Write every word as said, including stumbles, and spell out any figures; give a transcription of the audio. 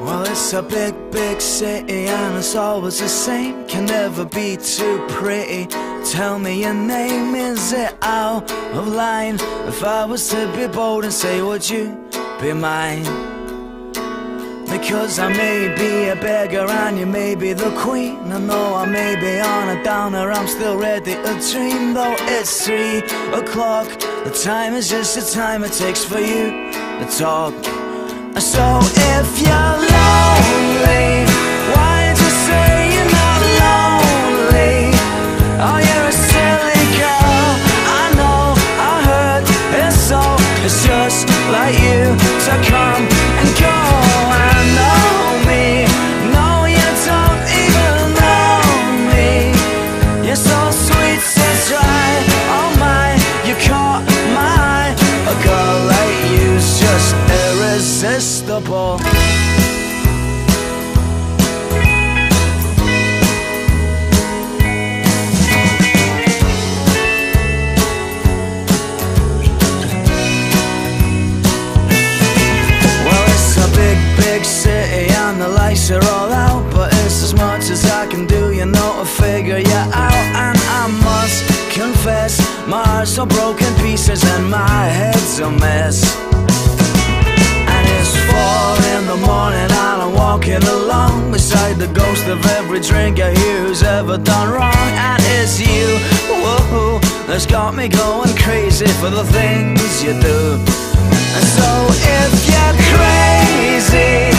Well, it's a big, big city and it's always the same. Can never be too pretty. Tell me your name, is it out of line? If I was to be bold and say, would you be mine? Because I may be a beggar and you may be the queen. I know I may be on a downer, I'm still ready to dream. Though it's three o'clock, the time is just the time it takes for you to talk. So if you're lonely, why don't you say you're not lonely? Oh, you're a silly girl, I know, I heard it's so. It's just like you to come and go. I know me, no you don't even know me. You're so sweet, so dry, oh my, you caught my eye. A girl like you's just irresistible. City and the lights are all out, but it's as much as I can do, you know, to figure you out. And I must confess, my heart's all broken pieces and my head's a mess. And it's four in the morning and I'm walking along beside the ghost of every drinker here who's ever done wrong. And it's you, whoa, that's got me going crazy for the things you do. And so if you're crazy,